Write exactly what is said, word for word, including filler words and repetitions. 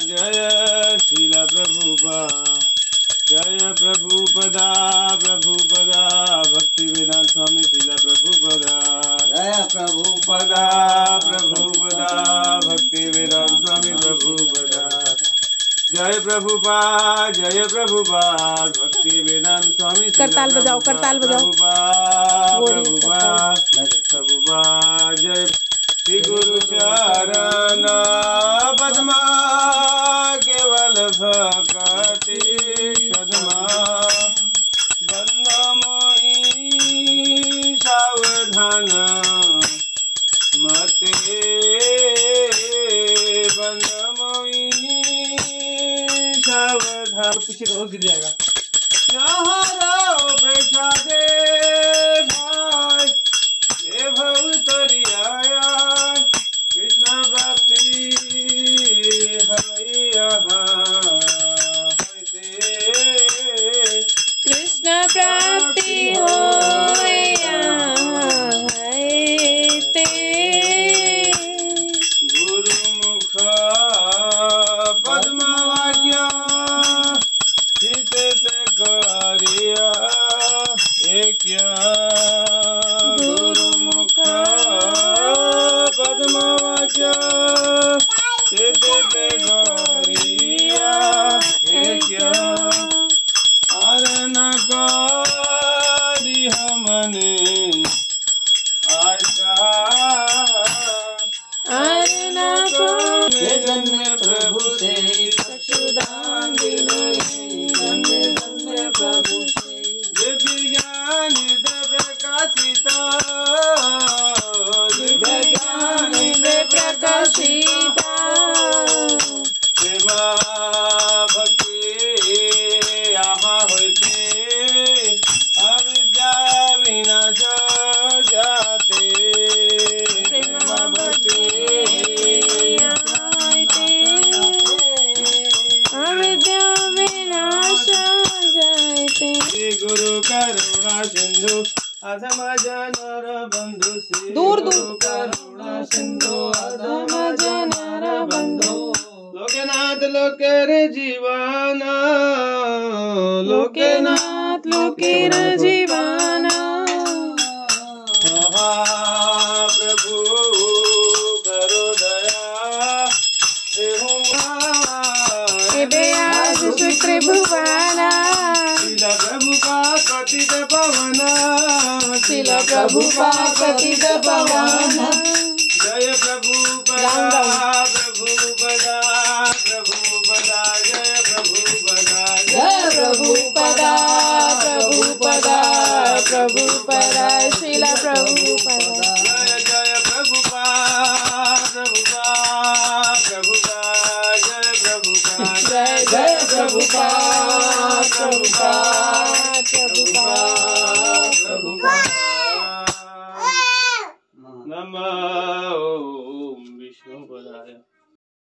जय श्रील प्रभुपाद जय प्रभुपदा प्रभुपदा भक्ति वेदांत स्वामी श्रील प्रभुपदा जय प्रभुपदा प्रभुपदा भक्ति वेदांत स्वामी प्रभुपदा जय प्रभुपाद जय प्रभुपाद भक्ति वेदांत स्वामी करताल बजाओ करताल बजाओ प्रभुपाद प्रभुपाद जय श्री गुरु चरण पद्मा केवल भक्ति सदमा बंद मोहि सावधान मते बंद मोहि सावधान पीछे और गिर जाएगा यहाँ रहो प्रसादे भाई ये भव तरी आया कृष्ण प्राप्ति है यहाँ कृष्ण प्राप्ति हो गुरुमुख पद्मवाक्य चित करिया एक गुरुमुख पद्मवाक्य चित करिया एक आरण करी हमने आशा आरण जन्म प्रभु से चक्षुदान जन्म जन्म प्रभु से विज्ञान प्रकाशिता विज्ञान प्रकाशिता प्रेमा भक्ति यहाँ होते अविद्या विनाश जाते प्रेमा भक्ति अविद्या विनाश जाते गुरु करुणा सिंधु अधम जनर बंधु श्री दूर दूर करुणा सिंधु अधम जनर बंधु लोकनाथ लोकेर जीवाना लोकेनाथ लोकेर जीवाना प्रभु करो दया आज त्रिभुवना शिल प्रभु का कथित पवना शिल प्रभु का कथित पवना जय प्रभु पदा प्रभु पदा प्रभु पदा जय प्रभु पदा जय प्रभु पदा प्रभु पदा प्रभु पदा शिल प्रभु पदा जय जय प्रभु पा प्रभु पा प्रभु पा जय प्रभु पा जय जय प्रभु पा प्रभु पा प्रभु पा